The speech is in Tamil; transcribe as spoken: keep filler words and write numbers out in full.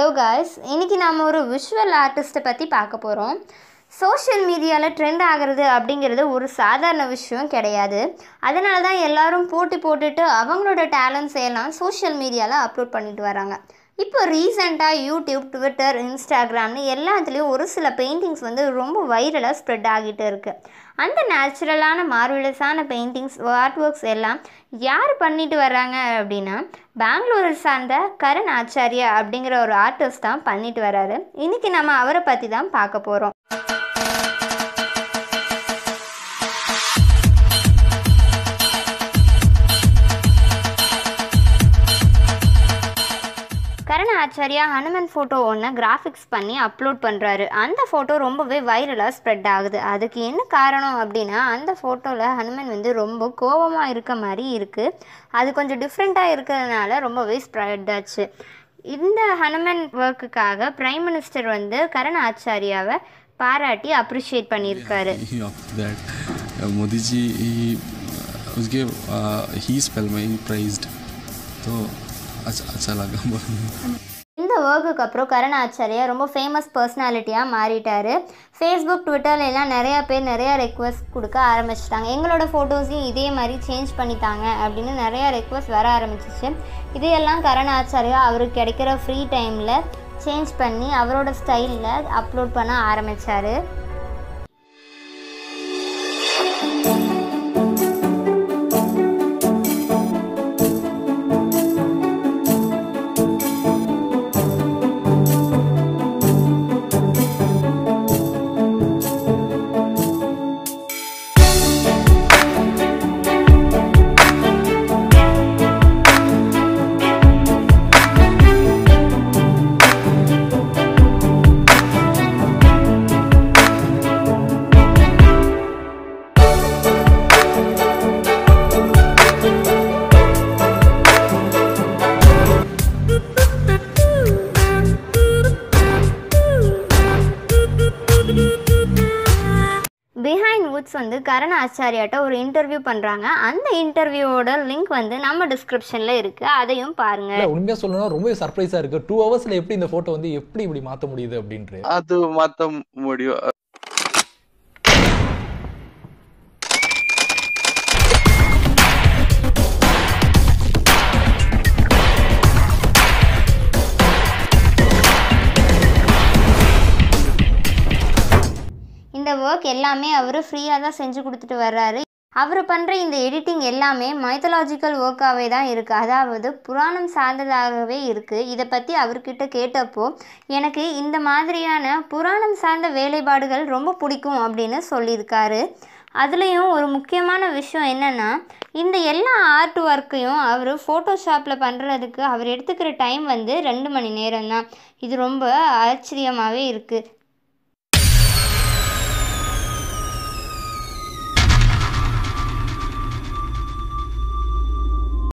Hello guys, இன்னைக்கு நாம ஒரு visual artist பத்தி பார்க்க போறோம். சோஷியல் மீடியால ட்ரெண்ட் ஆகிறது அப்படிங்கிறது ஒரு சாதாரண விஷயம் கிடையாது. அதனால தான் எல்லாரும் போட்டி போட்டுட்டு அவங்களோட டேலண்ட்ஸ் எல்லாம் சோஷியல் மீடியால அப்லோட் பண்ணிட்டு வராங்க. இப்போ ரீசெண்டா யூடியூப், ட்விட்டர், இன்ஸ்டாகிராம்னு எல்லாத்துலேயும் ஒரு சில பெயிண்டிங்ஸ் வந்து ரொம்ப வைரலாக ஸ்ப்ரெட் ஆகிட்டு இருக்கு. அந்த நேச்சுரலான மார்வெலஸான பெயிண்டிங்ஸ், ஆர்ட் ஒர்க்ஸ் எல்லாம் யார் பண்ணிட்டு வர்றாங்க அப்படின்னா பெங்களூரை சார்ந்த கரண் ஆச்சாரியா அப்படிங்கிற ஒரு ஆர்டிஸ்ட் தான் பண்ணிட்டு வர்றாரு. இன்னைக்கு நம்ம அவரை பற்றி தான் பார்க்க போகிறோம். கரண் ஆச்சாரியா ஹனுமன் ஃபோட்டோ ஒன்று கிராஃபிக்ஸ் பண்ணி அப்லோட் பண்ணுறாரு. அந்த ஃபோட்டோ ரொம்பவே வைரலாக ஸ்ப்ரெட் ஆகுது. அதுக்கு என்ன காரணம் அப்படின்னா அந்த ஃபோட்டோவில் ஹனுமன் வந்து ரொம்ப கோபமாக இருக்க மாதிரி இருக்குது. அது கொஞ்சம் டிஃப்ரெண்ட்டாக இருக்கிறதுனால ரொம்பவே ஸ்ப்ரெட் ஆச்சு. இந்த ஹனுமன் ஒர்க்குக்காக பிரைம் மினிஸ்டர் வந்து கரண் ஆச்சாரியாவை பாராட்டி அப்ரிஷியேட் பண்ணியிருக்காரு. मोदी जी उसके ही स्पेल में ही प्राइज्ड तो अच्छा अच्छा लगा. இந்த ஒர்க்குக்கு அப்புறம் கரண் ஆச்சாரியா ரொம்ப ஃபேமஸ் பர்சனாலிட்டியாக மாறிட்டார். ஃபேஸ்புக், ட்விட்டர்ல எல்லாம் நிறையா பேர் நிறையா ரெக்வஸ்ட் கொடுக்க ஆரம்பிச்சிட்டாங்க. எங்களோட ஃபோட்டோஸையும் இதே மாதிரி சேஞ்ச் பண்ணித்தாங்க அப்படின்னு நிறையா ரெக்வஸ்ட் வர ஆரம்பிச்சிச்சு. இதையெல்லாம் கரண் ஆச்சாரியா அவருக்கு கிடைக்கிற ஃப்ரீ டைமில் சேஞ்ச் பண்ணி அவரோட ஸ்டைலில் அப்லோட் பண்ண ஆரம்பித்தார். பிஹைண்ட் வுட்ஸ் வந்து கரண் ஆச்சாரியாட்ட ஒரு இன்டர்வியூ பண்ணுறாங்க. அந்த இன்டர்வியூவோட லிங்க் வந்து நம்ம டிஸ்கிரிப்ஷனில் இருக்குது, அதையும் பாருங்கள். உண்மையாக சொல்லணும்னா ரொம்ப சர்ப்ரைஸாக இருக்குது. டூ ஹவர்ஸில் எப்படி இந்த ஃபோட்டோ வந்து எப்படி இப்படி மாற்ற முடியுது அப்படின்ட்டு. அது மாற்ற முடியும். இந்த ஒர்க் எல்லாமே அவர் ஃப்ரீயாக தான் செஞ்சு கொடுத்துட்டு வர்றாரு. அவர் பண்ணுற இந்த எடிட்டிங் எல்லாமே மைத்தலாஜிக்கல் ஒர்க்காகவே தான் இருக்குது, அதாவது புராணம் சார்ந்ததாகவே இருக்குது. இதை பற்றி அவர்கிட்ட கேட்டப்போ எனக்கு இந்த மாதிரியான புராணம் சார்ந்த வேலைப்பாடுகள் ரொம்ப பிடிக்கும் அப்படின்னு சொல்லியிருக்காரு. அதுலேயும் ஒரு முக்கியமான விஷயம் என்னென்னா இந்த எல்லா ஆர்ட் ஒர்க்கையும் அவர் ஃபோட்டோஷாப்பில் பண்ணுறதுக்கு அவர் எடுத்துக்கிற டைம் வந்து ரெண்டு மணி நேரம் தான். இது ரொம்ப ஆச்சரியமாகவே இருக்குது.